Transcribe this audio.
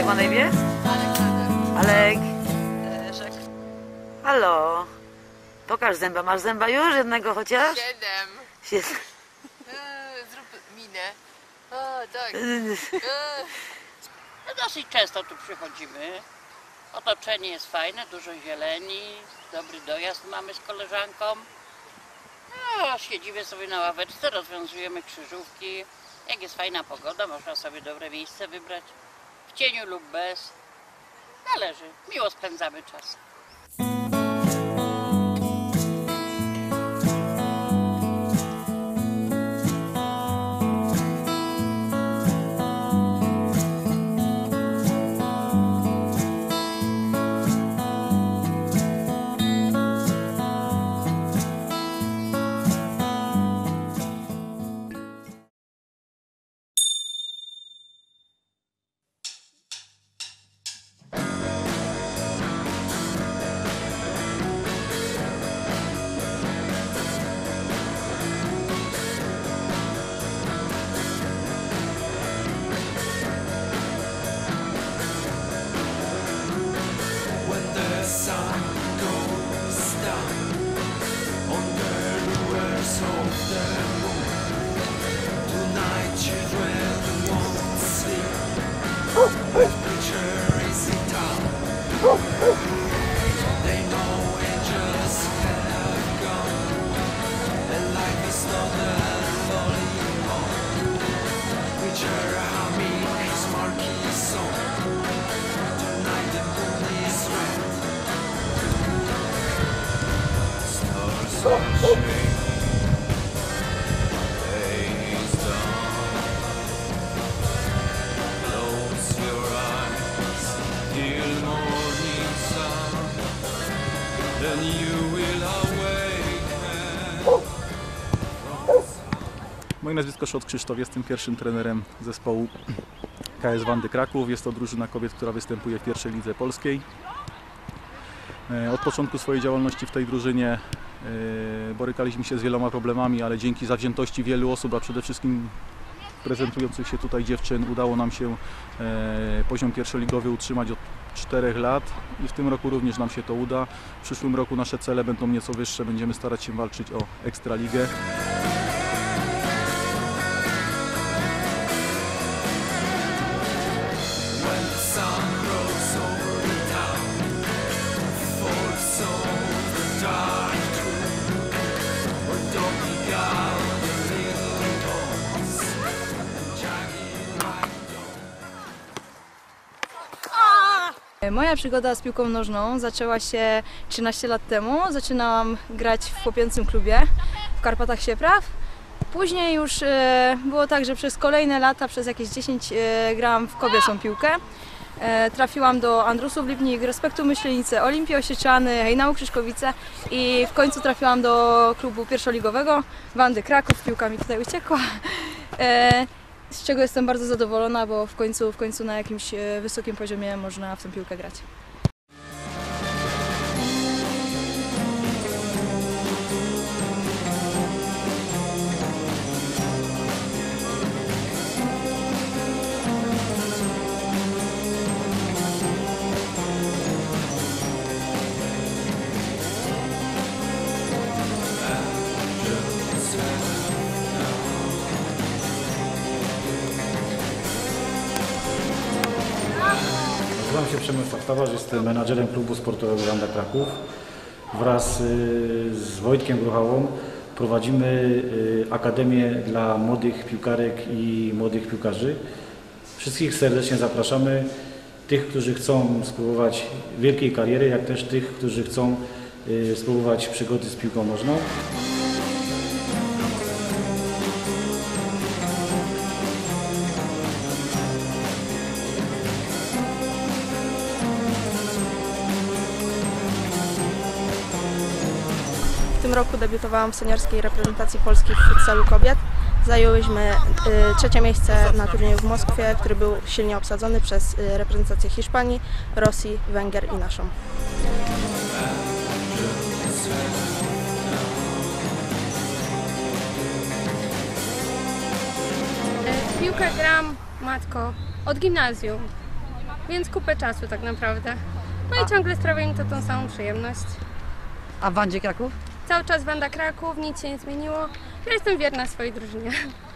ma na imię? Aleksander. Alek. Rzek. Halo. Pokaż zęba. Masz zęba już? Jednego chociaż? 7. Zrób minę. O, tak. No dosyć często tu przychodzimy. Otoczenie jest fajne, dużo zieleni, dobry dojazd mamy z koleżanką. No, siedzimy sobie na ławeczce, rozwiązujemy krzyżówki. Jak jest fajna pogoda, można sobie dobre miejsce wybrać. W cieniu lub bez. Należy. Miło spędzamy czas. Moje nazwisko Szot Krzysztof, jestem pierwszym trenerem zespołu KS Wandy Kraków. Jest to drużyna kobiet, która występuje w pierwszej lidze polskiej. Od początku swojej działalności w tej drużynie borykaliśmy się z wieloma problemami, ale dzięki zawziętości wielu osób, a przede wszystkim prezentujących się tutaj dziewczyn, udało nam się poziom pierwszoligowy utrzymać od 4 lat i w tym roku również nam się to uda. W przyszłym roku nasze cele będą nieco wyższe, będziemy starać się walczyć o Ekstraligę. Moja przygoda z piłką nożną zaczęła się 13 lat temu. Zaczynałam grać w chłopięcym klubie w Karpatach Siepraw. Później już było tak, że przez kolejne lata, przez jakieś 10 grałam w kobiecą piłkę. Trafiłam do Andrusów Lipnik, Respektu Myślenice, Olimpii Osieczany, Hejnału Krzyszkowice i w końcu trafiłam do klubu pierwszoligowego Wandy Kraków. Piłka mi tutaj uciekła. Z czego jestem bardzo zadowolona, bo w końcu na jakimś wysokim poziomie można w tę piłkę grać. Nazywam się Przemysław Tawarz, jestem menadżerem klubu sportowego Wanda Kraków. Wraz z Wojtkiem Gruchałą prowadzimy Akademię dla młodych piłkarek i młodych piłkarzy. Wszystkich serdecznie zapraszamy, tych, którzy chcą spróbować wielkiej kariery, jak też tych, którzy chcą spróbować przygody z piłką nożną. W tym roku debiutowałam w seniorskiej reprezentacji Polski w futsalu kobiet. Zajęłyśmy trzecie miejsce na turnieju w Moskwie, który był silnie obsadzony przez reprezentację Hiszpanii, Rosji, Węgier i naszą. W piłkę gram, matko, od gimnazjum. więc kupę czasu tak naprawdę. No i ciągle sprawia mi to tą samą przyjemność. A w Wandzie Kraków? Cały czas Wanda Kraków, nic się nie zmieniło. Ja jestem wierna swojej drużynie.